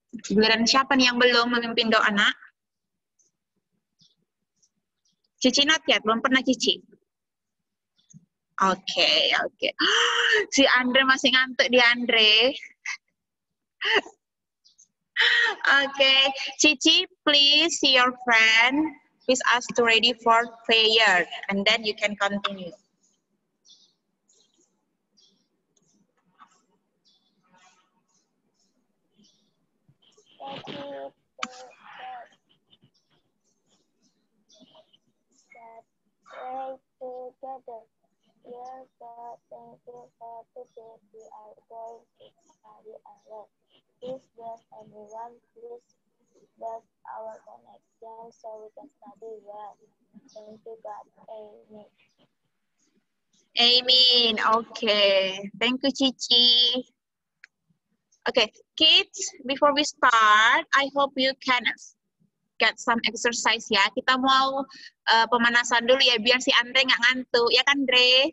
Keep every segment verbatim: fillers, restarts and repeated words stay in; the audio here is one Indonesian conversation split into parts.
Giliran siapa nih yang belum memimpin doa, nak? Cici not yet, belum pernah Cici. Oke, okay, oke. Okay. Si Andre masih ngantuk di Andre. Oke, okay. Cici, please see your friend. Please ask to ready for prayer, and then you can continue. Pray together. Dear God, thank you for today. We are going to study a lot. Please bless everyone. Please bless our connection so we can study well. Thank you, God. Amen. Amen. Okay. Thank you, Cici. Okay, kids, before we start, I hope you can get some exercise ya. Kita mau uh, pemanasan dulu ya, biar si Andre nggak ngantuk. Ya kan, Andre?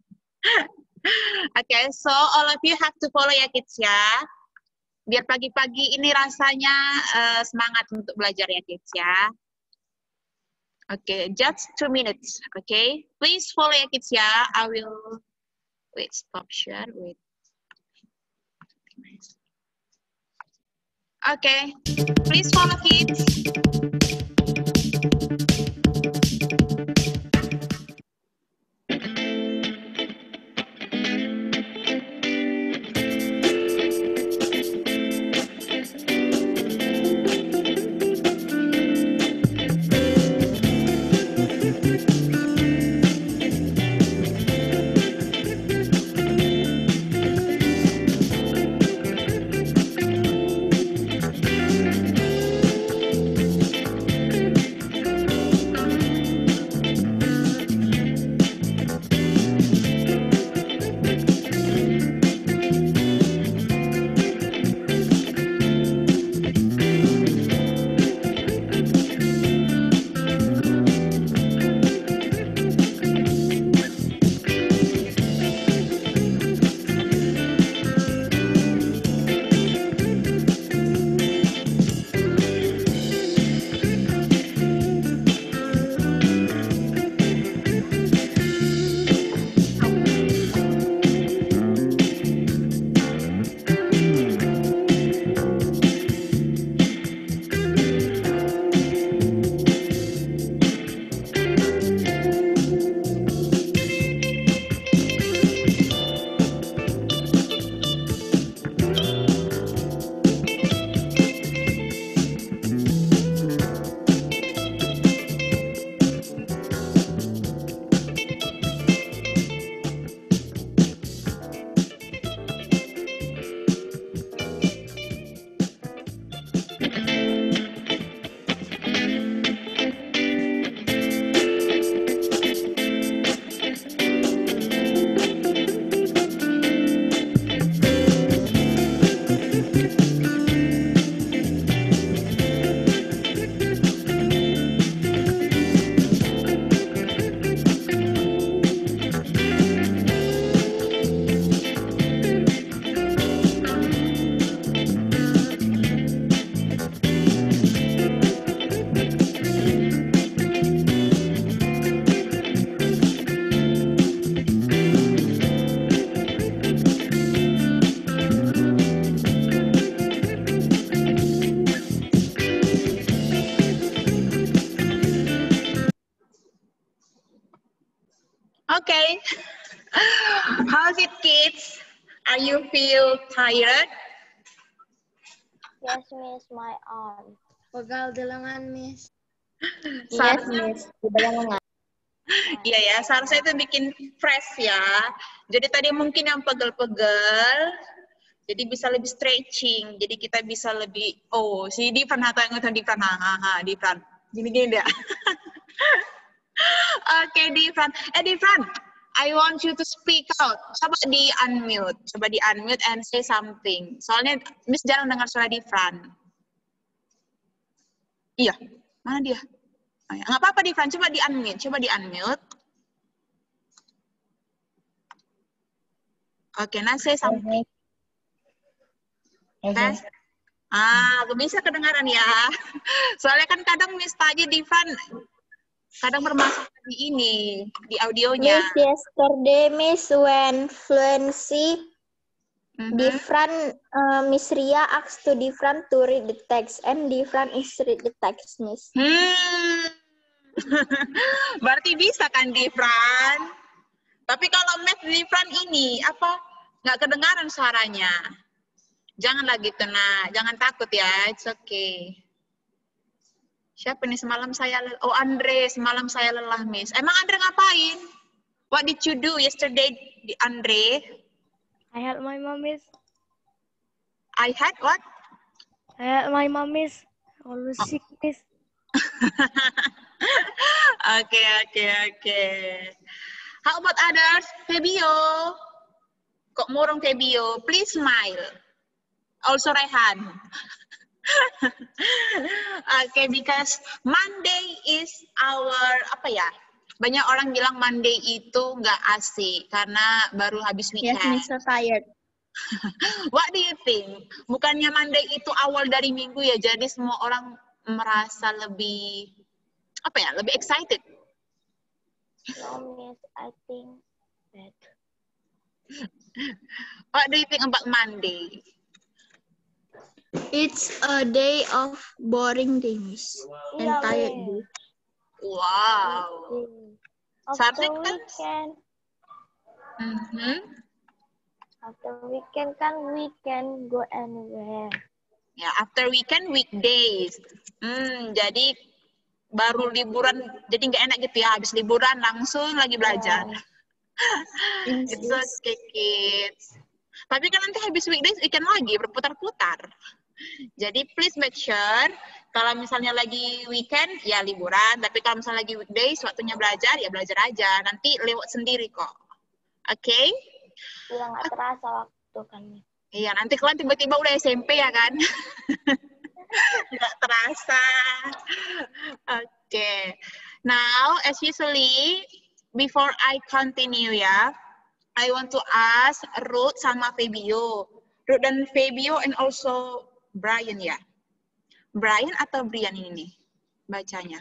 Oke, okay, so all of you have to follow ya, kids ya. Biar pagi-pagi ini rasanya uh, semangat untuk belajar ya, kids ya. Oke, okay, just two minutes, oke? Okay? Please follow ya, kids ya. I will... Wait, stop share, wait. Oke, okay. Please follow, kids. Okay. How's it, kids? Are you feel tired? Yes, Miss, my arm. Pegal di lengan, Miss. Yes, Miss. Di lengan. Iya ya, seharusnya itu bikin fresh ya. Jadi tadi mungkin yang pegel-pegel, jadi bisa lebih stretching. Jadi kita bisa lebih, oh, si Difran atau yang nonton Difran, hahaha, Difran. Gini-gini deh. Oke, okay, Difran. Eh, Difran, I want you to speak out. Coba di unmute, coba di unmute and say something. Soalnya Miss jarang dengar suara Difran. Iya, mana dia? Oh, ya. Nggak apa-apa, Difran, coba di unmute, coba di unmute. Oke, okay, nah say something. Okay. Tes. Ah, bisa kedengaran ya. Soalnya kan kadang Miss tadi di front, kadang bermasalah di ini, di audionya. Miss, yesterday Miss when fluency Mm-hmm. different uh, Miss Ria asked to different to read the text and different is read the text, Miss. Hmm. Berarti bisa kan di front? Tapi kalau Math di front ini apa nggak kedengaran suaranya? Janganlah gitu nah, jangan takut ya, it's okay. Siapa nih semalam saya lelah? Oh Andre, semalam saya lelah Miss. Emang Andre ngapain? What did you do yesterday, Andre? I had my mom, Miss. I had what? I had my mom, Miss. Always sick, Miss. Oke, oke, oke. How about others? Febio. Kok murung Febio? Please smile. Also Rehan. Okay, because Monday is our, apa ya? Banyak orang bilang Monday itu nggak asik karena baru habis weekend. Yes, Miss, so tired. What do you think? Bukannya Monday itu awal dari minggu ya, jadi semua orang merasa lebih, apa ya, lebih excited. No, Miss, I think that. What do you think about Monday? It's a day of boring day, Miss. And Yeah, tired Miss. day. Wow. After Sabtu kan? weekend, Mm-hmm. after weekend kan we can go anywhere. Ya, after weekend weekdays. Hmm, jadi baru liburan, jadi nggak enak gitu ya. Habis liburan langsung lagi belajar. Yeah. It's okay, kids. Tapi kan nanti habis weekdays weekend lagi berputar-putar. Jadi please make sure kalau misalnya lagi weekend ya liburan, tapi kalau misalnya lagi weekdays waktunya belajar ya belajar aja. Nanti lewat sendiri kok. Oke? Okay? Udah nggak terasa waktu kan. Iya, nanti kalian tiba-tiba udah S M P ya kan? Nggak terasa. Oke. Okay. Now, as usually, before I continue ya, I want to ask Ruth sama Febio. Ruth dan Febio and also Brian ya. Brian atau Brian ini nih bacanya?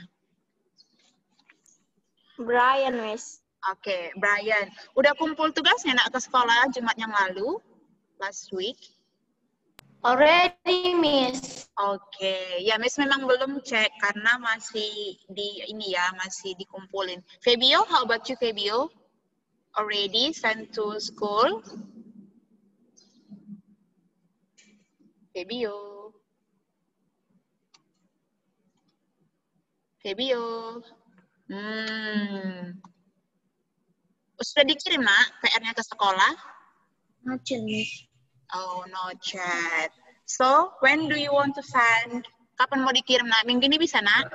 Brian, Miss. Oke, okay, Brian. Udah kumpul tugasnya nak ke sekolah Jumat yang lalu? Last week? Already, Miss. Oke, okay. Ya Miss memang belum cek karena masih di ini ya, masih dikumpulin. Febio, how about you Febio? Already sent to school? Febio. Febio. Hmm. Sudah dikirim nak P R-nya ke sekolah? No chat, Miss. Oh, no chat. So, when do you want to send? Kapan mau dikirim nak? Minggu ini bisa nak?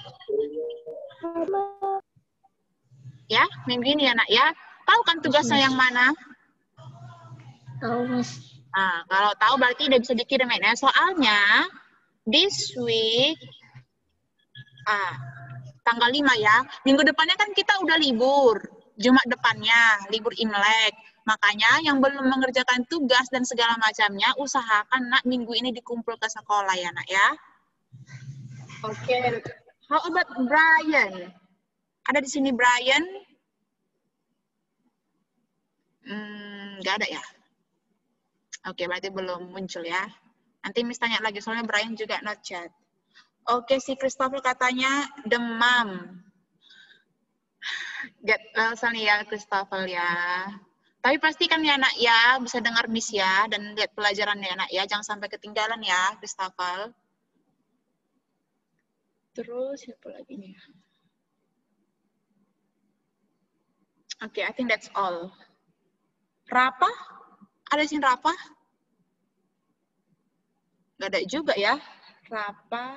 Ya, minggu ini ya nak ya. Tahu kan tugasnya yang mana? Tahu, Miss. Nah, kalau tahu berarti udah bisa dikirim ya. Soalnya this week ah, tanggal lima ya. Minggu depannya kan kita udah libur. Jumat depannya libur Imlek. Makanya yang belum mengerjakan tugas dan segala macamnya usahakan nak minggu ini dikumpul ke sekolah ya nak ya. Oke. Okay. How about Brian? Ada di sini Brian? Hmm, nggak ada ya? Oke, okay, berarti belum muncul ya. Nanti Miss tanya lagi, soalnya Brian juga not chat. Oke, okay, si Christopher katanya demam. Get well nih ya, Christopher ya. Tapi pasti kan ya nak ya, bisa dengar Miss ya, dan lihat pelajaran ya nak ya. Jangan sampai ketinggalan ya, Christopher. Terus, siapa lagi nih? Oke, okay, I think that's all. Rapa? Ada sih Rapa? Nggak ada juga ya, Rapa.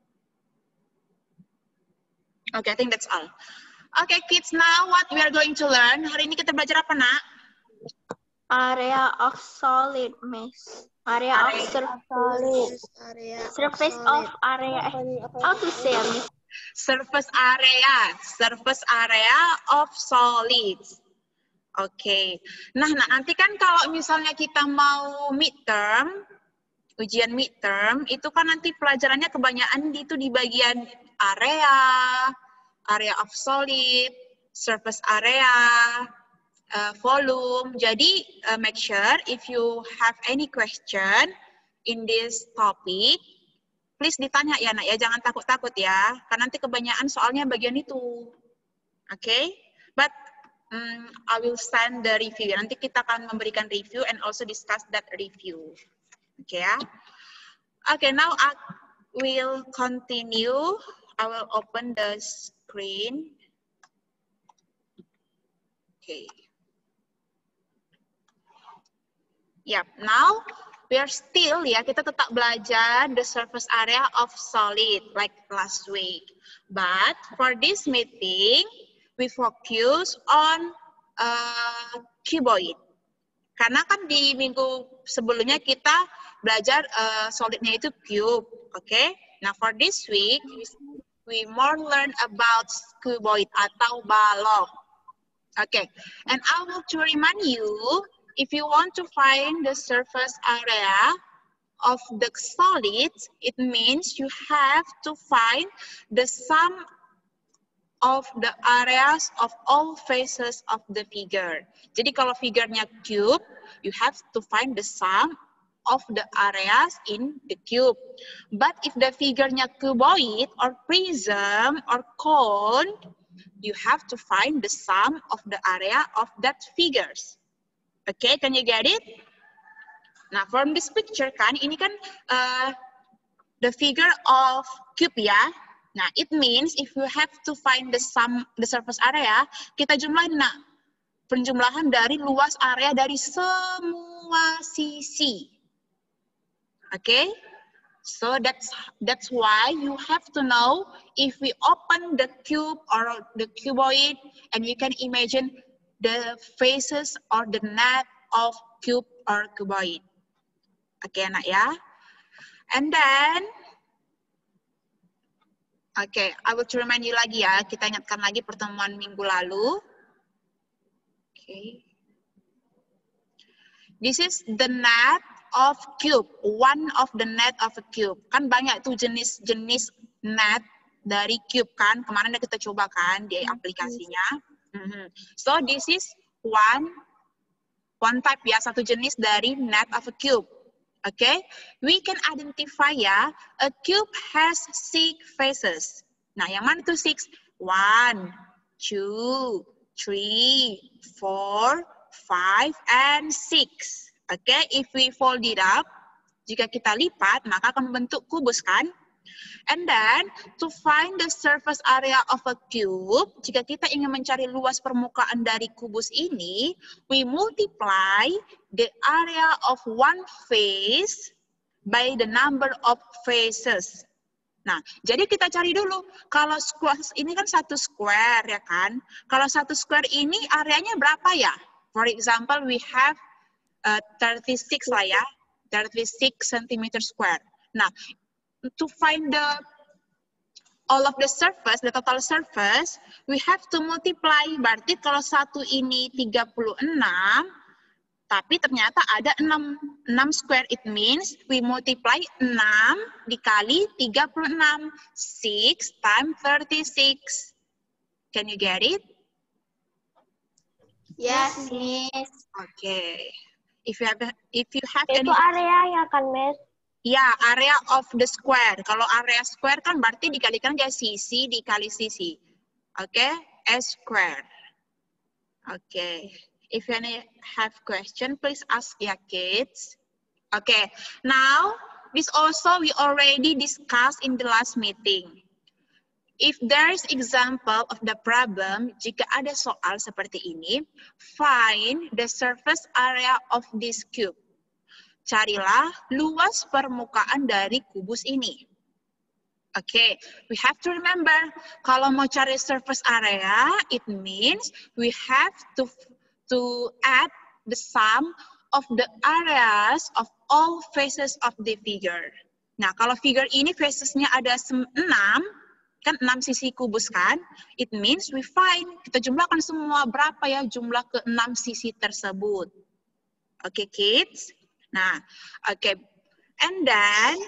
Oke, okay, I think that's all. Oke, okay, kids, now what we are going to learn? Hari ini kita belajar apa, nak? Area of solid, Miss. Area, area of surface. Area surface of, of area. How to say, Miss? Surface area. Surface area of solids. Oke. Okay. Nah, nah, nanti kan kalau misalnya kita mau midterm, ujian midterm, itu kan nanti pelajarannya kebanyakan itu di bagian area, area of solid, surface area, uh, volume. Jadi uh, make sure if you have any question in this topic, please ditanya ya nak ya, jangan takut-takut ya, karena nanti kebanyakan soalnya bagian itu. Oke, okay? But um, I will send the review. Nanti kita akan memberikan review and also discuss that review. Oke okay, ya. Oke, okay, now I will continue. I will open the screen. Oke. Okay. Yep, now we are still ya, kita tetap belajar the surface area of solid like last week. But for this meeting, we focus on uh, cuboid. Karena kan di minggu sebelumnya kita belajar uh, solidnya itu cube, oke? Okay? Nah, for this week, we more learn about cuboid atau balok. Oke, okay. And I will to remind you, if you want to find the surface area of the solids, it means you have to find the sum of the areas of all faces of the figure. Jadi kalau figurnya cube, you have to find the sum of the areas in the cube. But if the figurnya cuboid or prism or cone, you have to find the sum of the area of that figures. Okay, can you get it? Nah, from this picture kan, ini kan uh, the figure of cube ya. Nah, it means if you have to find the sum, the surface area, kita jumlahin, nah, penjumlahan dari luas area dari semua sisi. Oke? Okay? So that's that's why you have to know if we open the cube or the cuboid and you can imagine the faces or the net of cube or cuboid. Oke, okay, anak ya. And then Oke, okay, I will to remind you lagi ya, kita ingatkan lagi pertemuan minggu lalu. Oke. Okay. This is the net of cube, one of the net of a cube. Kan banyak tuh jenis-jenis net dari cube kan, kemarin kita coba kan di aplikasinya. Mm-hmm. So this is one, one type ya, satu jenis dari net of a cube. Okay, we can identify ya, a cube has six faces. Nah, yang mana tuh six? One, two, three, four, five, and six. Okay, if we fold it up, jika kita lipat, maka akan membentuk kubus kan? And then, to find the surface area of a cube, jika kita ingin mencari luas permukaan dari kubus ini, we multiply the area of one face by the number of faces. Nah, jadi kita cari dulu, kalau square ini kan satu square ya kan? Kalau satu square ini areanya berapa ya? For example, we have uh, thirty-six lah ya, thirty-six centimeter square. Nah, to find the all of the surface, the total surface, we have to multiply. Berarti kalau satu ini tiga puluh enam, tapi ternyata ada enam, enam square, it means we multiply enam dikali tiga puluh enam. six times thirty-six. Can you get it? Yes, Miss. Okay. If you have, if you have Itu any... areanya kan, Miss? Ya, area of the square. Kalau area square kan berarti dikalikan aja sisi dikali sisi. Oke, okay? S square. Oke. Okay. If you have question, please ask ya, kids. Oke. Okay. Now, this also we already discussed in the last meeting. If there is example of the problem, jika ada soal seperti ini, find the surface area of this cube. Carilah luas permukaan dari kubus ini. Oke, okay. We have to remember, kalau mau cari surface area, it means we have to, to add the sum of the areas of all faces of the figure. Nah, kalau figure ini facesnya ada enam, kan enam sisi kubus kan, it means we find, kita jumlahkan semua berapa ya jumlah ke enam sisi tersebut. Oke, okay, kids? Nah, oke. Okay. And then,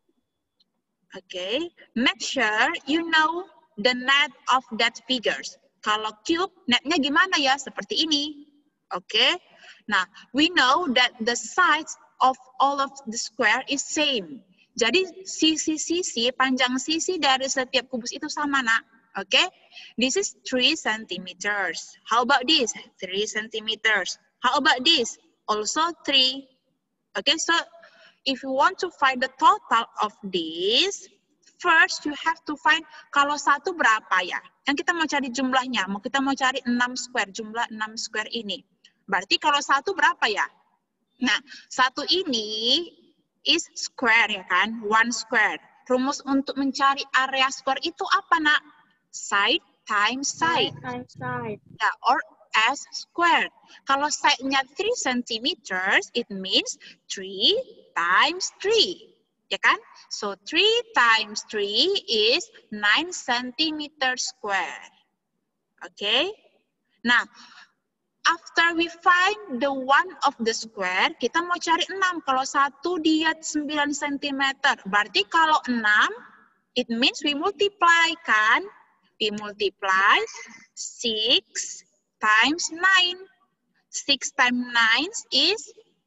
okay, make sure you know the net of that figures. Kalau cube, netnya gimana ya? Seperti ini. Oke. Okay? Nah, we know that the sides of all of the square is same. Jadi sisi-sisi, panjang sisi dari setiap kubus itu sama, nak. Oke. Okay? This is three centimeters. How about this? three centimeters. How about this? Also three. Oke, okay, so if you want to find the total of this, first you have to find kalau satu berapa ya? Yang kita mau cari jumlahnya, mau kita mau cari enam square, jumlah enam square ini. Berarti kalau satu berapa ya? Nah, satu ini is square ya kan? One square. Rumus untuk mencari area square itu apa, nak? Side times side. Side times side. Ya, or S squared. Kalau side-nya three centimeters, it means three times three. Ya kan? So three times three is nine centimeters square. Oke? Okay? Nah, after we find the one of the square, kita mau cari enam. Kalau satu dia sembilan sentimeter. Berarti kalau enam, it means we multiply kan? We multiply six times nine. six times nine is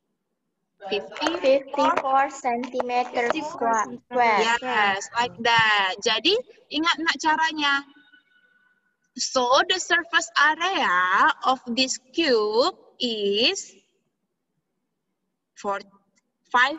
fifty-four centimeter square. Yes, like that. Jadi, ingat nak caranya. So, the surface area of this cube is for five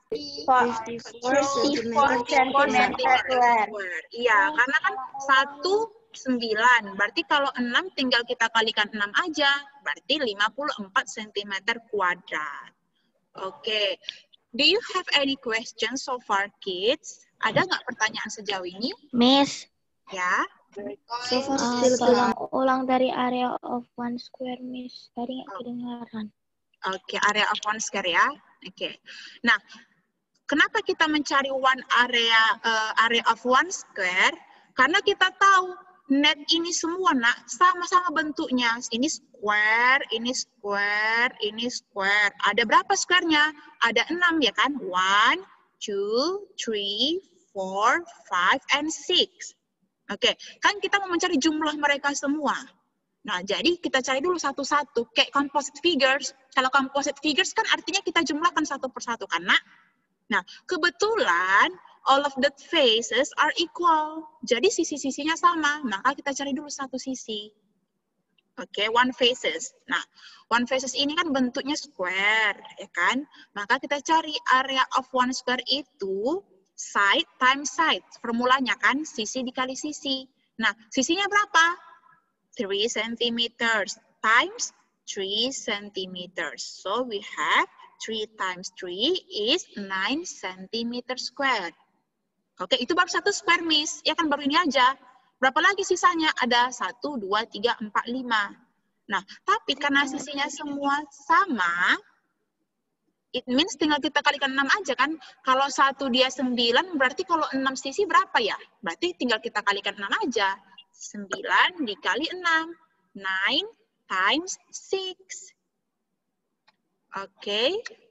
fifty-four centimeter square. Iya, karena kan satu sembilan. Berarti kalau enam tinggal kita kalikan enam aja. Berarti lima puluh empat sentimeter kuadrat. Oke. Okay. Do you have any questions so far, kids? Ada nggak pertanyaan sejauh ini? Miss. Ya. So far still ulang, ulang dari area of one square, Miss. Tadi nggak kedengaran. Oke, okay, area of one square ya. Oke. Okay. Nah, kenapa kita mencari one area uh, area of one square? Karena kita tahu net ini semua, nak, sama-sama bentuknya. Ini square, ini square, ini square. Ada berapa square-nya? Ada enam ya kan? One, two, three, four, five, and six. Oke, okay. Kan kita mau mencari jumlah mereka semua. Nah, jadi kita cari dulu satu-satu. Kayak composite figures. Kalau composite figures kan artinya kita jumlahkan satu persatu kan, nak? Nah, kebetulan all of the faces are equal. Jadi sisi-sisinya sama. Maka kita cari dulu satu sisi. Oke, okay, one faces. Nah, one faces ini kan bentuknya square, ya kan? Maka kita cari area of one square itu side times side. Formulanya kan sisi dikali sisi. Nah, sisinya berapa? three centimeters times three centimeters. So we have three times three is nine centimeters square. Oke, itu baru satu square, Miss. Ya kan baru ini aja. Berapa lagi sisanya? Ada satu, dua, tiga, empat, lima. Nah, tapi karena sisinya semua sama, it means tinggal kita kalikan enam aja kan. Kalau satu dia sembilan, berarti kalau enam sisi berapa ya? Berarti tinggal kita kalikan enam aja. sembilan dikali enam. nine times six. Oke. Okay.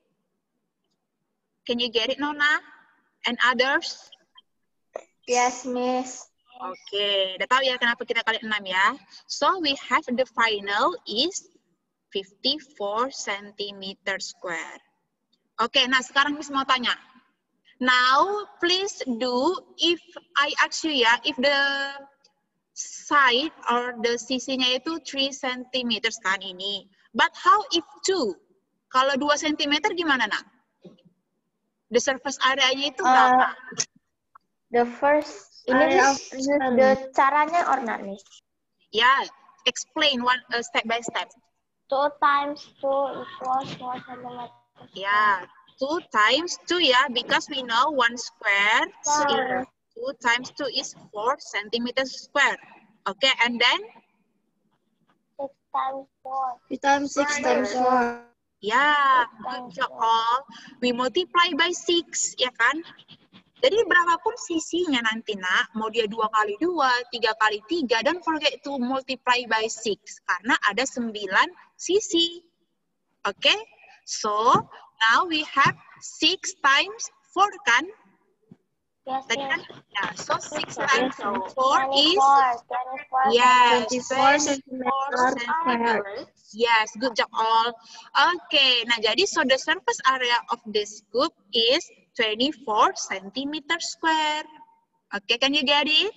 Can you get it, Nona? And others? Yes, Miss. Oke, okay. Udah tahu ya kenapa kita kali enam ya. So we have the final is fifty-four centimeter square. Oke, okay, nah sekarang Miss mau tanya. Now please do if I ask you ya, if the side or the sisinya itu three centimeters kan ini. But how if two? Kalau dua sentimeter gimana, nak? The surface area-nya itu berapa? Uh, the first, ini Miss, the caranya or not, Miss? Ya, yeah, explain one uh, step by step. Two times two equals four centimeters. Ya, yeah, two times two ya, because we know one square is two times two is four centimeters square. Okay, and then? Six times four. Six times six times four. Ya, good job all. We multiply by six, ya kan? Jadi berapapun sisinya nanti, nak, mau dia dua kali dua, tiga kali tiga, don't forget to multiply by six, karena ada sembilan sisi. Oke? Okay? So, now we have six times four kan? Yes, Tadi kan? yes. Ya, so six Yes, times yes. four is twenty-four, twenty-four yes, twenty-four twenty-four centimeter centimeter. Yes, good job all. Okay, nah jadi so the surface area of this cube is twenty-four centimeter square. Okay, can you get it?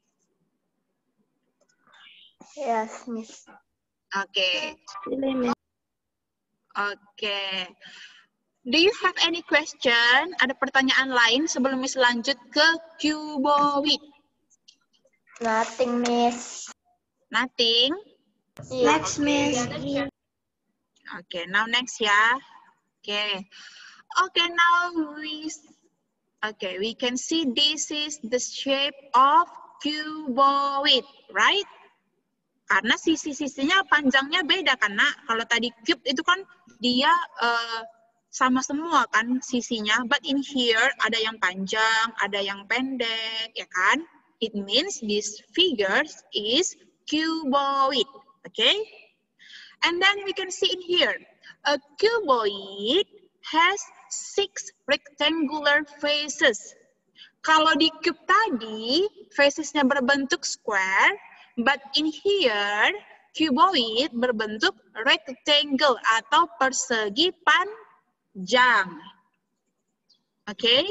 Yes, Miss. Okay. Really, Miss. Okay. Do you have any question? Ada pertanyaan lain sebelum Miss lanjut ke cuboid? Nothing, Miss. Nothing? Next, Miss. Okay, now next ya. Okay. Okay, now we okay, we can see this is the shape of cuboid, right? Karena sisi-sisinya panjangnya beda karena kalau tadi cube itu kan dia uh, sama semua kan sisinya, but in here ada yang panjang, ada yang pendek, ya kan? It means this figure is cuboid, okay? And then we can see in here, a cuboid has six rectangular faces. Kalau di cube tadi, facesnya berbentuk square, but in here, cuboid berbentuk rectangle atau persegi panjang. Okay?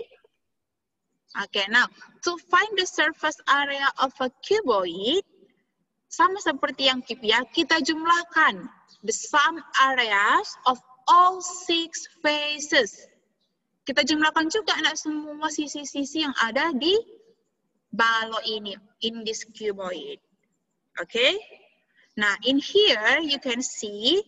Okay, now, to find the surface area of a cuboid, sama seperti yang cube ya, kita jumlahkan the sum areas of all six faces. Kita jumlahkan juga anak semua sisi-sisi yang ada di balok ini, in this cuboid. Okay? Nah, in here you can see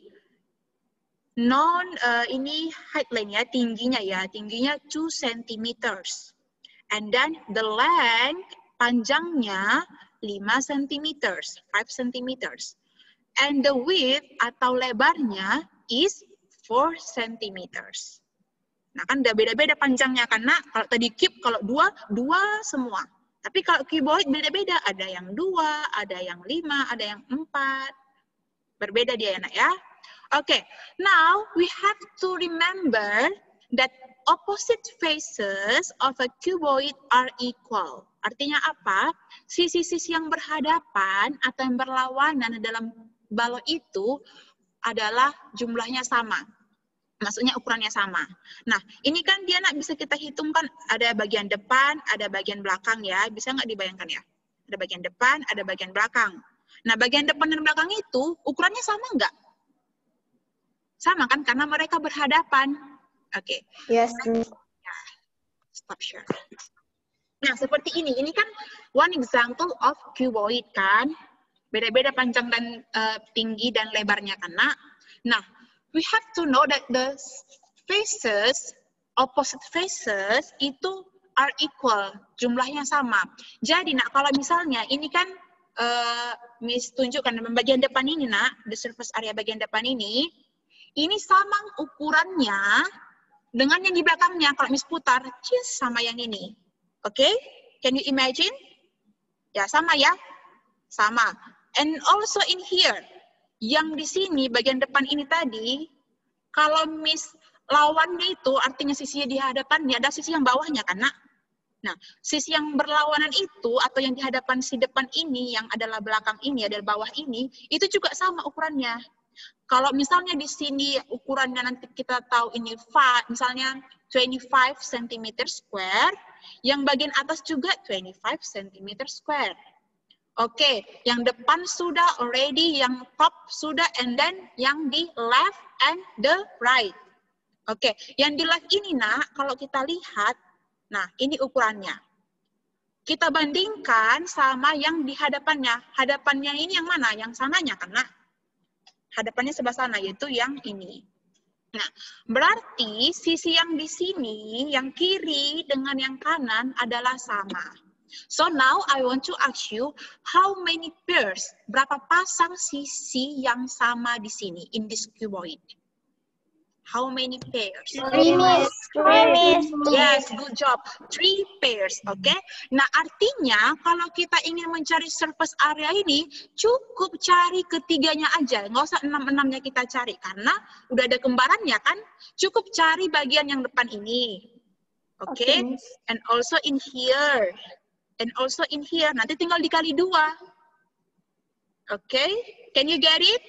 non uh, ini height line ya, tingginya ya, tingginya two centimeters. And then the length, panjangnya five centimeters, five centimeters. And the width atau lebarnya is four centimeters. Nah kan udah beda-beda panjangnya karena kalau tadi cube kalau dua, dua semua. Tapi kalau cuboid beda-beda, ada yang dua, ada yang lima, ada yang empat. Berbeda dia ya nak ya. Oke, okay. Now we have to remember that opposite faces of a cuboid are equal. Artinya apa? Sisi-sisi yang berhadapan atau yang berlawanan dalam balok itu adalah jumlahnya sama. Maksudnya ukurannya sama. Nah, ini kan dia nak bisa kita hitungkan ada bagian depan, ada bagian belakang ya. Bisa nggak dibayangkan ya? Ada bagian depan, ada bagian belakang. Nah, bagian depan dan belakang itu ukurannya sama nggak? Sama kan? Karena mereka berhadapan. Oke. Okay. Yes. Stop share. Nah, seperti ini. Ini kan one example of cuboid kan. Beda-beda panjang dan uh, tinggi dan lebarnya kan. Nah, we have to know that the faces, opposite faces itu are equal, jumlahnya sama. Jadi nak kalau misalnya ini kan uh, Miss tunjukkan bagian depan ini nak, the surface area bagian depan ini, ini sama ukurannya dengan yang di belakangnya. Kalau Miss putar, cheese sama yang ini. Oke? Okay? Can you imagine? Ya sama ya, sama. And also in here. Yang di sini, bagian depan ini tadi, kalau Miss lawannya itu, artinya sisi di hadapannya, ada sisi yang bawahnya kan, nak? Nah, sisi yang berlawanan itu, atau yang di hadapan si depan ini, yang adalah belakang ini, adalah bawah ini, itu juga sama ukurannya. Kalau misalnya di sini ukurannya nanti kita tahu ini, misalnya twenty-five centimeter square, yang bagian atas juga twenty-five centimeter square. Oke, okay, yang depan sudah already, yang top sudah, and then yang di left and the right. Oke, okay, yang di left ini nak, kalau kita lihat, nah ini ukurannya. Kita bandingkan sama yang di hadapannya. Hadapannya ini yang mana? Yang sananya kan nak? Hadapannya sebelah sana, yaitu yang ini. Nah, berarti sisi yang di sini, yang kiri dengan yang kanan adalah sama. So now I want to ask you, how many pairs? Berapa pasang sisi yang sama di sini in this cuboid? How many pairs? Three, Miss. Three, Miss. Yes, good job. Three pairs, oke? Okay? Nah, artinya kalau kita ingin mencari surface area ini, cukup cari ketiganya aja. Nggak usah enam-enamnya kita cari, karena udah ada kembarannya kan? Cukup cari bagian yang depan ini. Oke, okay? Okay, and also in here, and also in here. Nanti tinggal dikali dua. Oke, okay? Can you get it?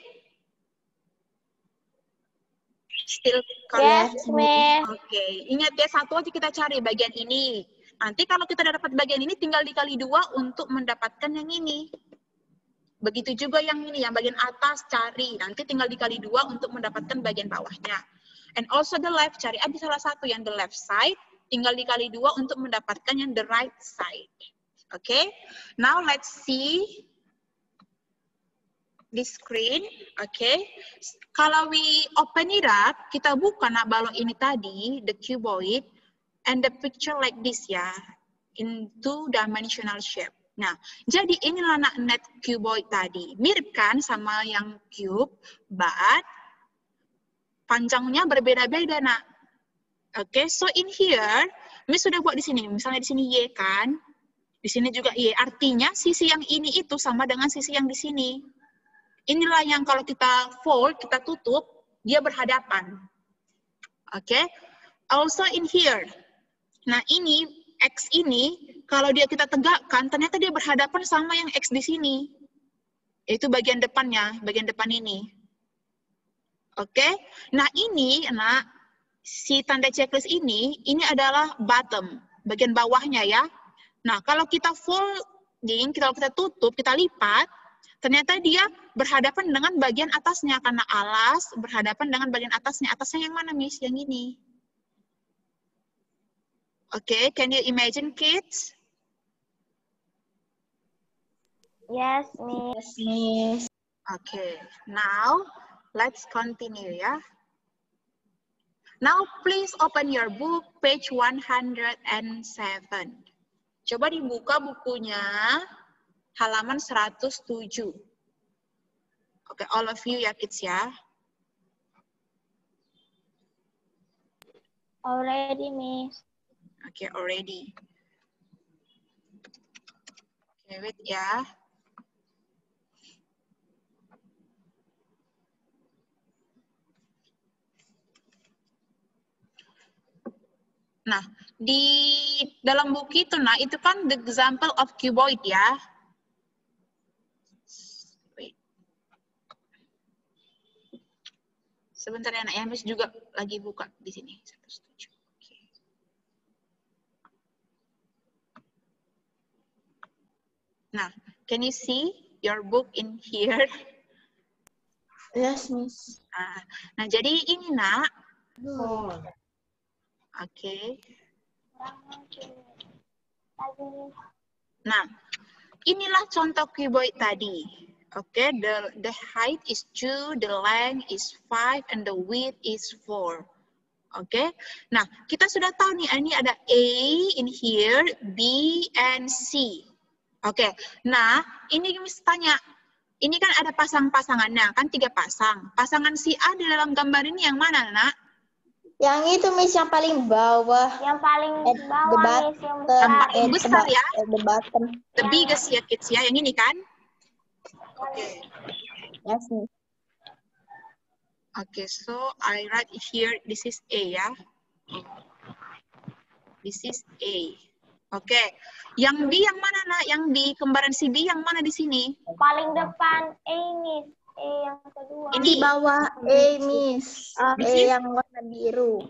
Still yes, Miss. Oke, okay. Ingat ya, satu aja kita cari bagian ini. Nanti kalau kita dapat bagian ini, tinggal dikali dua untuk mendapatkan yang ini. Begitu juga yang ini, yang bagian atas cari. Nanti tinggal dikali dua untuk mendapatkan bagian bawahnya. And also the left, cari aja salah satu yang the left side. Tinggal dikali dua untuk mendapatkan yang the right side. Oke, okay? Now let's see the screen. Oke, okay? Kalau we open it up, kita buka nak balok ini tadi, the cuboid, and the picture like this ya, in two dimensional shape. Nah, jadi inilah nak net cuboid tadi. Mirip kan sama yang cube, but panjangnya berbeda-beda nak. Oke, okay, so in here, Miss sudah buat di sini. Misalnya di sini Y kan, di sini juga Y. Artinya sisi yang ini itu sama dengan sisi yang di sini. Inilah yang kalau kita fold, kita tutup, dia berhadapan. Oke, okay? Also in here. Nah ini, X ini, kalau dia kita tegakkan, ternyata dia berhadapan sama yang X di sini. Yaitu bagian depannya, bagian depan ini. Oke, okay? Nah ini, nah, si tanda checklist ini, ini adalah bottom, bagian bawahnya ya. Nah kalau kita folding, kalau kita tutup, kita lipat, ternyata dia berhadapan dengan bagian atasnya, karena alas berhadapan dengan bagian atasnya. Atasnya yang mana, Miss? Yang ini. Oke, okay, can you imagine, kids? Yes, Miss. Yes, Miss. Oke, okay. Now let's continue ya. Now please open your book, page one hundred seven. Coba dibuka bukunya. Halaman seratus tujuh. Oke, okay, all of you ya kids ya. Already, Miss. Oke, okay, already. Oke, okay, wait ya. Nah, di dalam buku itu, nah itu kan the example of cuboid ya. Sebentar ya, anak ya, Miss juga lagi buka di sini. Okay. Nah, can you see your book in here? Yes, Miss. Nah, nah jadi ini nak. Oh. Oke. Okay. Nah, inilah contoh cuboid tadi. Oke, okay, the the height is two, the length is five, and the width is four. Oke, okay? Nah kita sudah tahu nih, ini ada A in here, B, and C. Oke, okay. Nah ini Miss tanya, ini kan ada pasang-pasangannya, kan tiga pasang. Pasangan si A di dalam gambar ini yang mana, nak? Yang itu, Miss, yang paling bawah. Yang paling at bawah, Miss, yang besar. Yang paling besar ya? At the bottom. The biggest ya, kids ya, yang ini kan? Oke. Okay. Yes, Miss. Oke, okay, so I write here, this is A ya. This is A. Oke. Okay. Yang B yang mana, nak? Yang B, kembaran si B yang mana di sini? Paling depan A, Miss. A yang kedua. Ini di bawah A, Miss. Uh, A yang warna biru.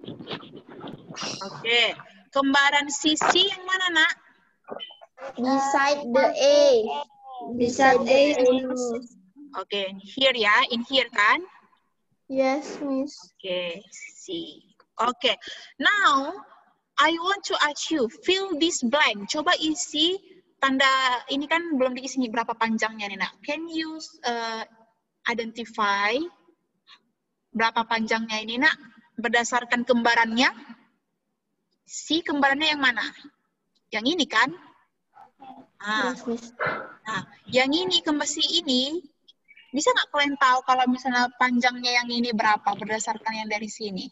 Oke. Okay. Kembaran si C yang mana, nak? Beside the A. Beside A, Miss. Oke, okay. Here ya, in here kan? Yes, Miss. Oke, okay. C. Oke. Okay. Now, I want to ask you, fill this blank. Coba isi tanda, ini kan belum diisi berapa panjangnya nih, nak. Can you uh, identify berapa panjangnya ini, nak? Berdasarkan kembarannya. Si kembarannya yang mana? Yang ini kan? Nah, yes, Miss. Nah yang ini, kembar si ini, bisa nggak kalian tahu kalau misalnya panjangnya yang ini berapa berdasarkan yang dari sini?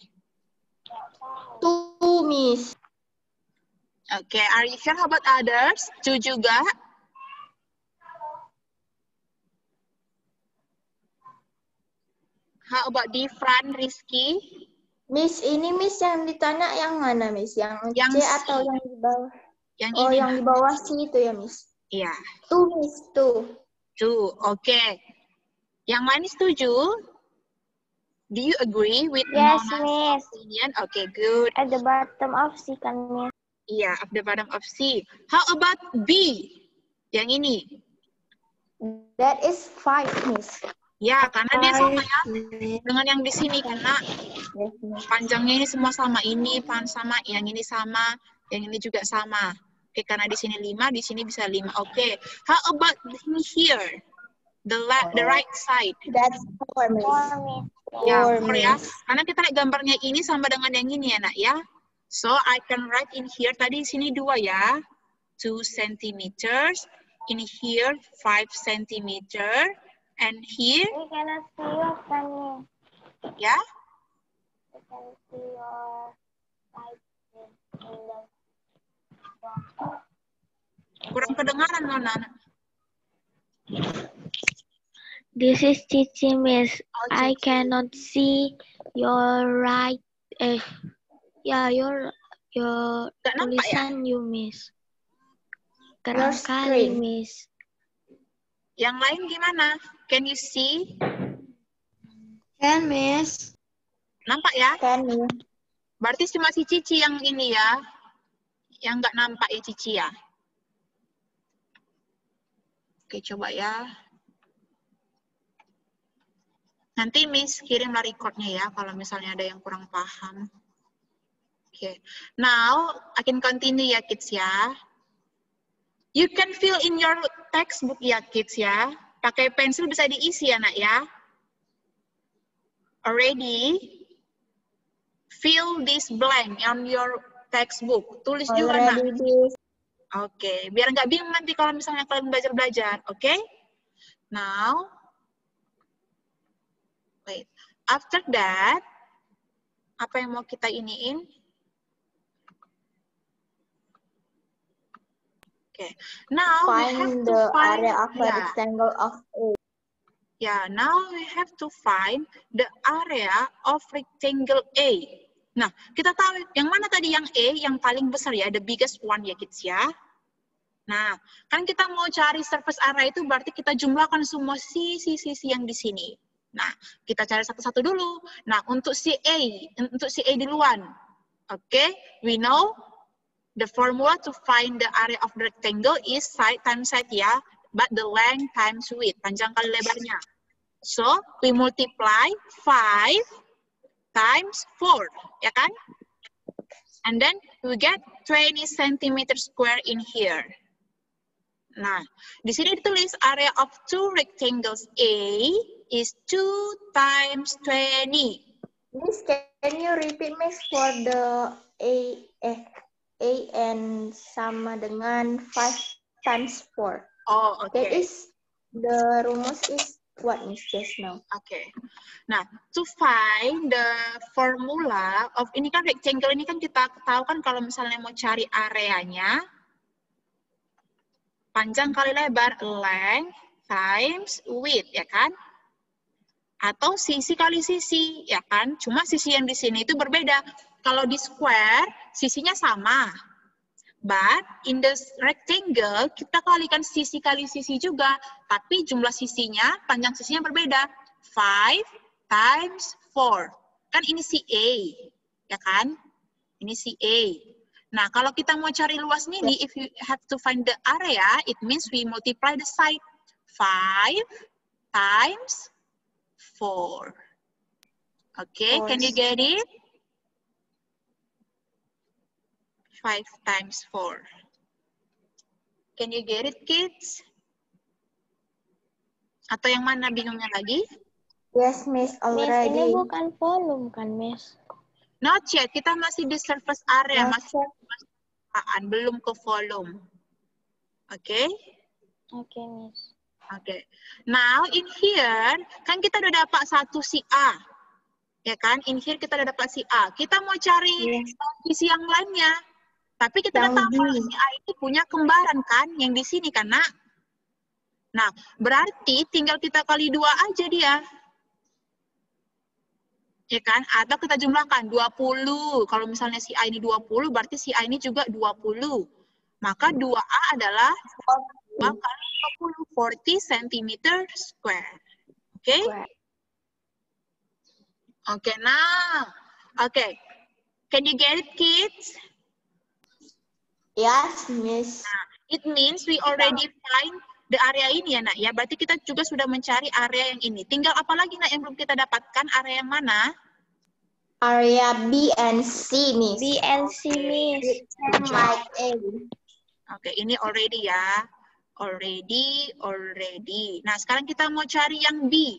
Two, Miss. Oke, okay. Are you sure? How about others? Two juga? How about di front, Rizky? Miss, ini Miss yang ditanya yang mana Miss? Yang, Yang C C. atau yang di bawah? Yang Oh, ini. yang Nah. di bawah C itu ya Miss? Iya. Tuh Miss, tuh. Tuh, oke. Okay. Yang lain setuju? Do you agree with Yes, Nona's Miss. opinion? Okay, good. At the bottom of C kan, Miss. Iya, at the bottom of C. How about B? Yang ini. That is five Miss. Ya, karena dia sama ya dengan yang di sini, karena panjangnya ini semua sama, ini pan sama, yang ini sama, yang ini juga sama. Oke, karena di sini lima, di sini bisa lima. Oke, how about here? The left, the right side. That's four Miss. Four, Miss. Ya, Four, four ya. Miss. Karena kita lihat gambarnya ini sama dengan yang ini ya, nak ya. So, I can write in here, tadi di sini dua ya. two centimeters. In here, five centimeter. And here, We cannot see your pen, Miss. ya. We can see your right in the Kurang kedengaran, Nona. This is Cici, Miss. Oh, I Cici. cannot see your right, eh, yeah, your your Nggak nampak ya? tulisan you, Miss. Your Keren sekali, screen. Miss. Yang lain gimana? Can you see? Can Miss. Nampak ya? Can Miss. Berarti cuma si Cici yang ini ya. Yang nggak nampak ya Cici ya. Oke, coba ya. Nanti Miss kirimlah recordnya ya kalau misalnya ada yang kurang paham. Oke. Now, I can continue ya kids ya. You can fill in your textbook ya kids ya. Pakai pensil bisa diisi ya nak ya. Already? Fill this blank on your textbook. Tulis juga nak. Already Miss. Oke, biar nggak bingung nanti kalau misalnya kalian belajar-belajar. Oke? Now, wait. After that, apa yang mau kita iniin? Okay. Now we have Find to the find area of the yeah. rectangle of A. Yeah, now we have to find the area of rectangle A. Nah, kita tahu yang mana tadi yang A yang paling besar ya, the biggest one ya kids ya. Nah, kan kita mau cari surface area itu berarti kita jumlahkan semua sisi-sisi yang di sini. Nah, kita cari satu-satu dulu. Nah, untuk si A, untuk si A duluan. Oke, okay? We know the formula to find the area of the rectangle is side times side ya, but the length times width, panjang kali lebarnya. So, we multiply five times four, ya kan? And then we get twenty centimeters square in here. Nah, di sini ditulis area of two rectangles A is two times twenty. Miss, can you repeat Miss for the A, eh, A and sama dengan five times four. Oh, oke. That Okay. is, the rumus is what Miss just now. Oke. Okay. Nah, to find the formula of, ini kan rectangle ini kan kita tahu kan kalau misalnya mau cari areanya, panjang kali lebar, length times width, ya kan? Atau sisi kali sisi, ya kan? Cuma sisi yang di sini itu berbeda. Kalau di square, sisinya sama. But in the rectangle, kita kalikan sisi kali sisi juga. Tapi jumlah sisinya, panjang sisinya berbeda. five times four. Kan ini si A. Ya kan? Ini si A. Nah, kalau kita mau cari luasnya ini, if you have to find the area, it means we multiply the side. five times four. Okay, can you get it? five times four. Can you get it, kids? Atau yang mana bingungnya lagi? Yes, Miss, already. Miss, ini bukan volume kan, Miss? Not yet. Kita masih di surface area. Not masih permukaan, belum ke volume. Oke? Okay? Oke, okay, Miss. Oke. Okay. Now, in here, kan kita udah dapat satu si A. Ya kan? In here kita udah dapat si A. Kita mau cari yes. sisi yang lainnya. Tapi kita Yang tahu kalau si A itu punya kembaran kan, yang di sini kan, nak? Nah, berarti tinggal kita kali dua aja dia. Ya kan? Atau kita jumlahkan dua puluh. Kalau misalnya si A ini dua puluh, berarti si A ini juga dua puluh. Maka dua A adalah dua kali dua puluh, empat puluh centimeter square. Oke? Okay? Oke, okay, now. Oke. Okay. Can you get it, kids? Yes, Miss. Nah, it means we already find the area ini ya, Nak. Ya, berarti kita juga sudah mencari area yang ini. Tinggal apa lagi, Nak, yang belum kita dapatkan? Area yang mana? Area B and C, Miss. B and C, Miss. Like A. Oke, ini already ya. Already, already. Nah, sekarang kita mau cari yang B.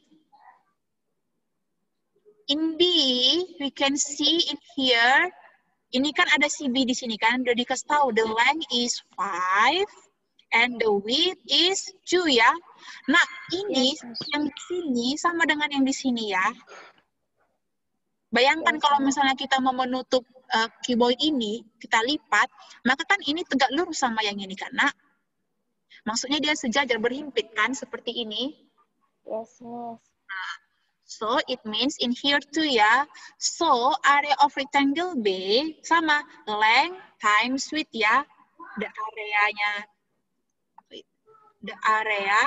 In B, we can see in here, ini kan ada si B di sini kan, udah dikasih tahu, the length is five and the width is two ya. Nah, ini yes, yang di sini sama dengan yang di sini ya. Bayangkan yes, kalau misalnya kita mau menutup uh, cuboid ini, kita lipat, maka kan ini tegak lurus sama yang ini kan, Nak? Maksudnya dia sejajar berhimpit kan, seperti ini. Yes, yes. Nah, so it means in here too ya. So area of rectangle B sama length times width ya. The areanya, the area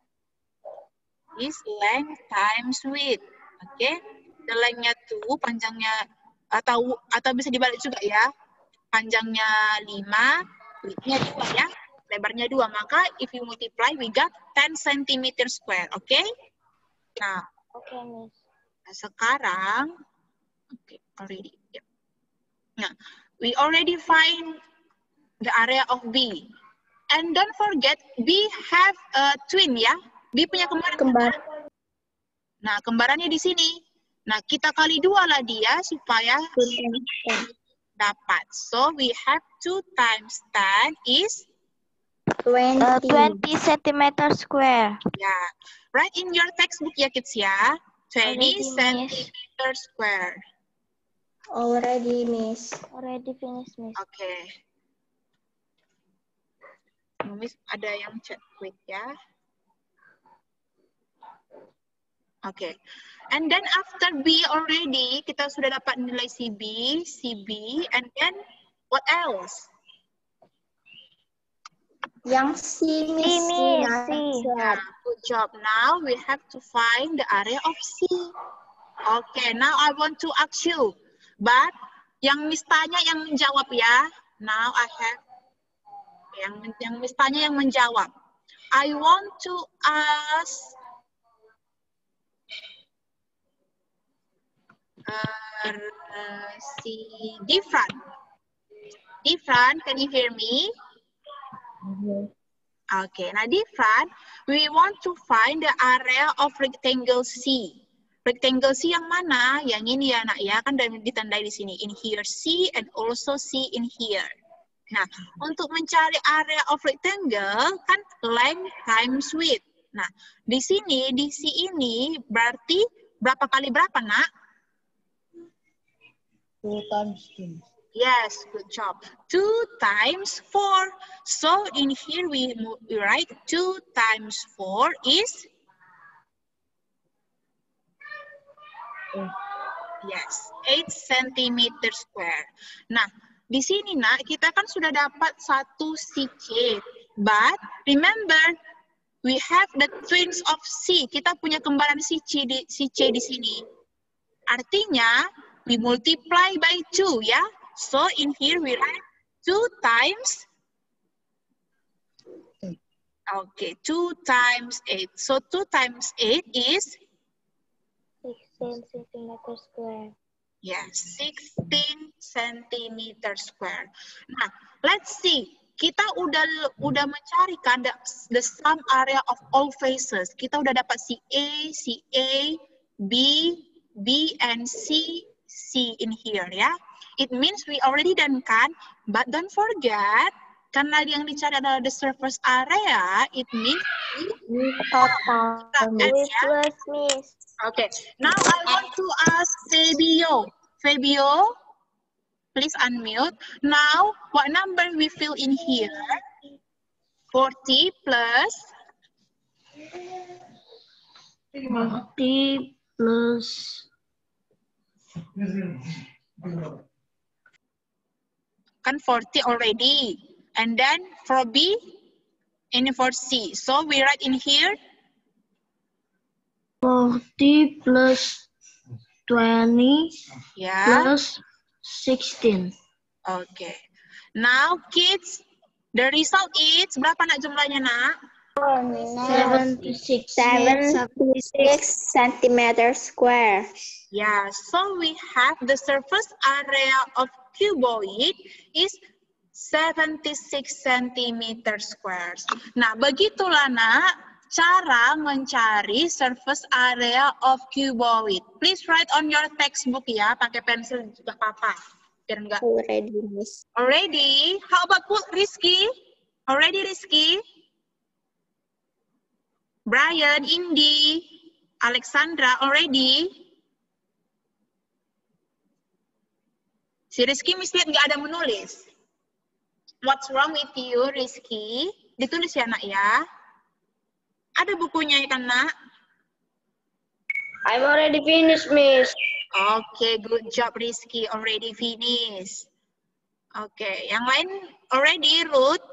is length times width. Oke, okay? The length-nya tuh panjangnya atau atau bisa dibalik juga ya. Panjangnya lima, width-nya dua ya. Lebarnya dua, maka if you multiply we got ten centimeter square. Oke? Okay? Nah, oke, okay, Miss. Nah, sekarang, oke, okay, already. Yeah. Nah, we already find the area of B. And don't forget, B have a twin ya. B punya kembaran. Kembar. Nah, kembarannya di sini. Nah, kita kali dua lah dia supaya dapat. So, we have two times ten is twenty. Uh, twenty centimeter square. Yeah. Write in your textbook ya, kids ya. twenty centimeter square. Already, Miss. Already finished, Miss. Oke. Okay. Miss, ada yang chat quick ya. Oke. Okay. And then after B already, kita sudah dapat nilai C B, C B, and then what else? Yang C, Miss. Ini, C. Yeah, good job. Now we have to find the area of C. Okay, now I want to ask you. But yang Miss tanya yang menjawab ya. Now I have yang yang Miss tanya yang menjawab. I want to ask uh, si Difran. Difran, can you hear me? Mm-hmm. Oke, okay. Nah Difran, we want to find the area of rectangle C. Rectangle C yang mana? Yang ini ya, Nak ya, kan ditandai di sini. In here C and also C in here. Nah, untuk mencari area of rectangle kan length times width. Nah, di sini di C ini berarti berapa kali berapa, Nak? two times two. Yes, good job. two times four. So in here we, we write two times four is? Yes, eight centimeter square. Nah, di sini Nak, kita kan sudah dapat satu C C. But remember, we have the twins of C. Kita punya kembaran C C di, C C di sini. Artinya, we multiply by two ya. So in here we write two times, okay, two times eight. So two times eight is? sixteen centimeter square. Yes, sixteen centimeter square. Nah, let's see. Kita udah udah mencari kan the, the sum area of all faces. Kita udah dapat C A, C A, B, B, and C, C in here ya. It means we already done kan, but don't forget, karena yang dicari adalah the surface area, it means we total. Plus, Miss. Okay, now I want to ask Fabio. Fabio, please unmute. Now, what number we fill in here? forty plus? forty plus Kan forty already. And then for B, and for C. So we write in here. forty plus twenty Yeah. plus sixteen. Okay. Now kids, the result is berapa nak jumlahnya nak? seventy-six centimeter square. Yeah, so we have the surface area of cuboid is seventy-six centimeter squares. Nah, begitulah nak cara mencari surface area of cuboid. Please write on your textbook ya, pakai pensil juga papa. Biar enggak. Already, Miss. Already? How about Rizky? Already, Rizky? Brian, Indi, Alexandra, already? Si Rizky mesti lihat nggak ada menulis. What's wrong with you, Rizky? Ditulis ya, nak ya. Ada bukunya ya kan, nak? I'm already finished, Miss. Okay, good job, Rizky. Already finished. Okay, yang lain already, Ruth?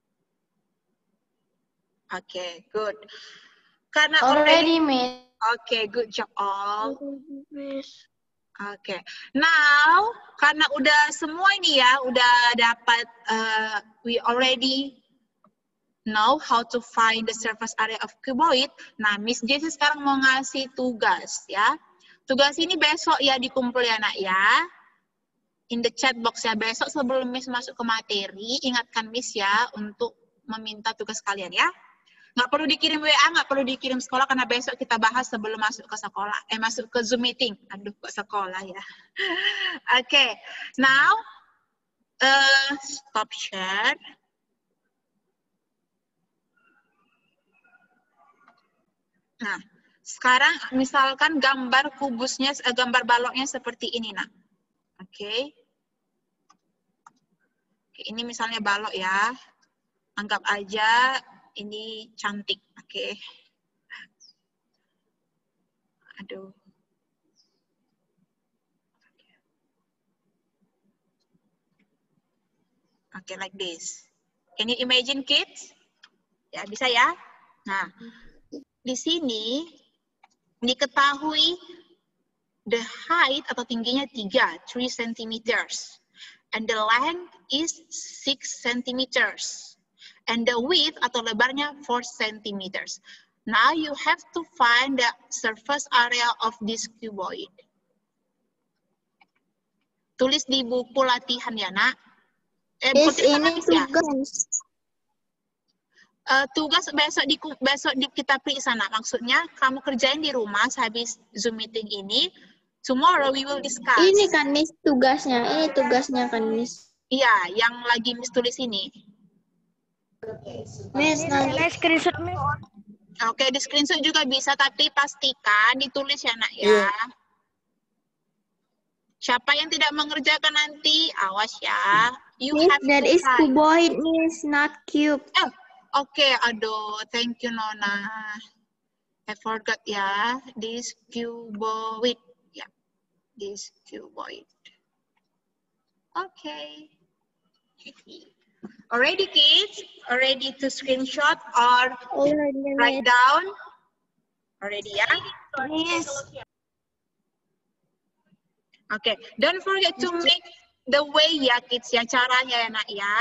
Okay, good. Karena already, Already, Miss. Okay, good job all. Miss. Oke, okay. Now karena udah semua ini ya, udah dapat, uh, we already know how to find the surface area of cuboid. Nah, Miss Jessie sekarang mau ngasih tugas ya. Tugas ini besok ya dikumpul ya nak ya. In the chat box ya, besok sebelum Miss masuk ke materi, ingatkan Miss ya untuk meminta tugas kalian ya. Nggak perlu dikirim W A, nggak perlu dikirim sekolah, karena besok kita bahas sebelum masuk ke sekolah. Eh, masuk ke Zoom meeting. Aduh, kok sekolah ya. Oke, okay. Now, uh, stop share. Nah, sekarang misalkan gambar kubusnya, gambar baloknya seperti ini, nak. Oke. Okay. Okay, ini misalnya balok ya. Anggap aja ini cantik, oke. Okay. Aduh. Oke, okay, like this. Can you imagine, kids? Ya, bisa ya? Nah, di sini diketahui the height atau tingginya tiga, three centimeters. And the length is six centimeters. And the width atau lebarnya four centimeters. Now you have to find the surface area of this cuboid. Tulis di buku latihan ya, nak. Eh, Miss, ini tugas. Uh, tugas besok di besok di, kita periksa, nak. Maksudnya kamu kerjain di rumah habis Zoom meeting ini. Tomorrow we will discuss. Ini kan Miss tugasnya. Ini tugasnya kan Miss. Iya, yang lagi Miss tulis ini. Miss, nanti screenshot, Miss. Oke, di screenshot juga bisa, tapi pastikan ditulis ya, nak ya. Yeah. Siapa yang tidak mengerjakan nanti, awas ya. You Miss, have that to is try. cuboid, Miss, not cube. Oh, oke, okay, aduh, thank you Nona. I forgot ya, this cuboid. Ya, yeah. This cuboid. Oke. Okay. Already kids? Already to screenshot or Already, write down? Already ya? Yes. Oke, okay. Don't forget to make the way ya kids ya, caranya ya nak ya.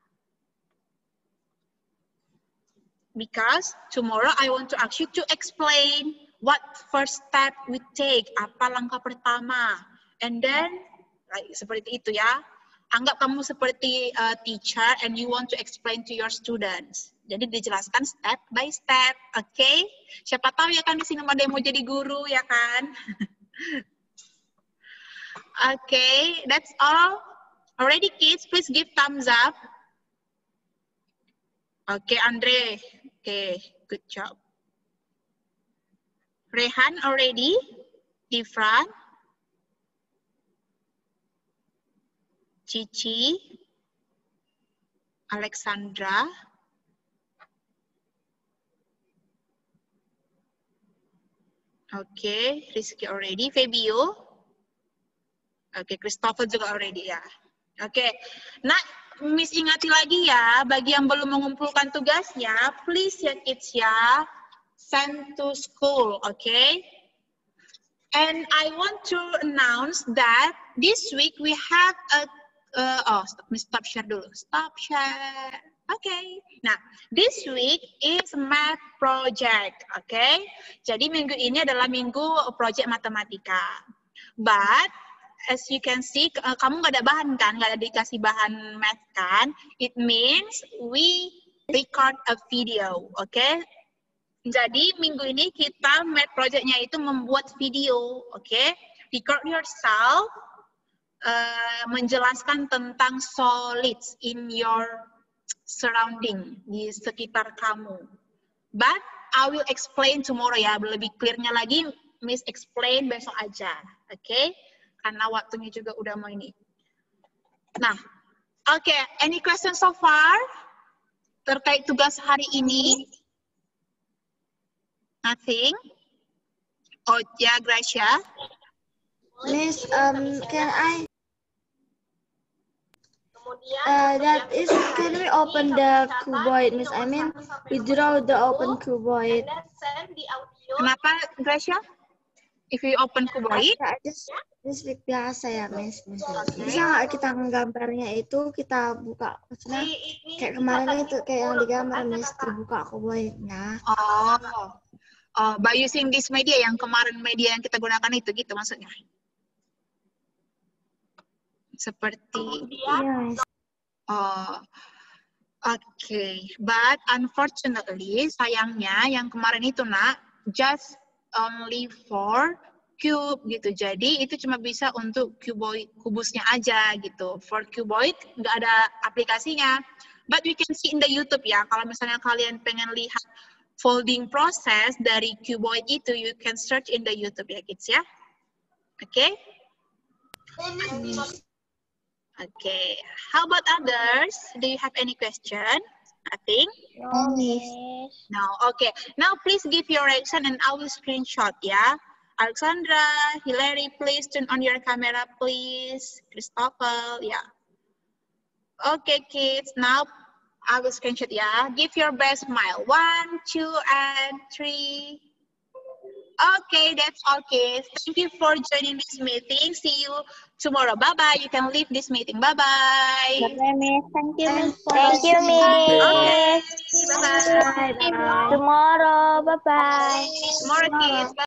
Because tomorrow I want to ask you to explain what first step we take, apa langkah pertama. And then, like, seperti itu ya. Anggap kamu seperti uh, teacher and you want to explain to your students. Jadi dijelaskan step by step, oke? Okay? Siapa tahu ya kan di sini ada yang mau jadi guru ya kan? Oke, okay, that's all. Already kids, please give thumbs up. Oke, okay, Andre. Oke, okay, good job. Rehan already? Difran? Cici, Alexandra, oke, okay. Rizky already, Fabio, Oke, okay, Christopher juga already ya. Oke, okay. Nah, Miss ingati lagi ya, bagi yang belum mengumpulkan tugasnya, please ya kids ya, send to school, oke? Okay? And I want to announce that this week we have a, uh, oh, stop, stop share dulu, stop share. Oke, okay. Nah, this week is math project, oke? Okay? Jadi minggu ini adalah minggu project matematika. But as you can see, uh, kamu nggak ada bahan kan, nggak ada dikasih bahan math kan? It means we record a video, oke? Okay? Jadi minggu ini kita math projectnya itu membuat video, oke? Okay? Record yourself, uh, menjelaskan tentang solids in your surrounding, di sekitar kamu. But I will explain tomorrow ya, lebih clear-nya lagi, Miss explain besok aja, oke? Okay? Karena waktunya juga udah mau ini. Nah, oke, okay. Any questions so far terkait tugas hari ini? Nothing? Oh ya, yeah, Gracia. Miss, um, can I? Uh, that is, can we open the cuboid, Miss? I mean, we draw the open cuboid. Kenapa, Gracia? If you open cuboid? Ya, just, just biasa ya, Miss. Okay. Bisa nggak kita nggambarnya itu kita buka, maksudnya kayak kemarin itu kayak yang digambar, Miss, dibuka cuboidnya. Oh, oh, by using this media yang kemarin media yang kita gunakan itu gitu maksudnya? Seperti. Yes. Oh, oke. Okay. But unfortunately, sayangnya yang kemarin itu nak just only for cube gitu. Jadi itu cuma bisa untuk cuboid, kubusnya aja gitu. For cuboid nggak ada aplikasinya. But we can see in the YouTube ya. Kalau misalnya kalian pengen lihat folding process dari cuboid itu, you can search in the YouTube ya kids ya. Oke? Okay? Oke. Okay. How about others? Do you have any question? Nothing? No, Miss. No, okay. Now please give your reaction and I will screenshot ya. Alexandra, Hilary, please turn on your camera, please. Christopher, yeah. Okay, kids. Now I will screenshot ya. Give your best smile. One, two, and three. Okay, that's all, kids. Thank you for joining this meeting. See you tomorrow. Bye-bye. You can leave this meeting. Bye-bye. Bye-bye, Miss. Thank you, Miss. Thank you, Miss. Okay. Bye-bye. Tomorrow. Bye-bye. Tomorrow, kids. Bye.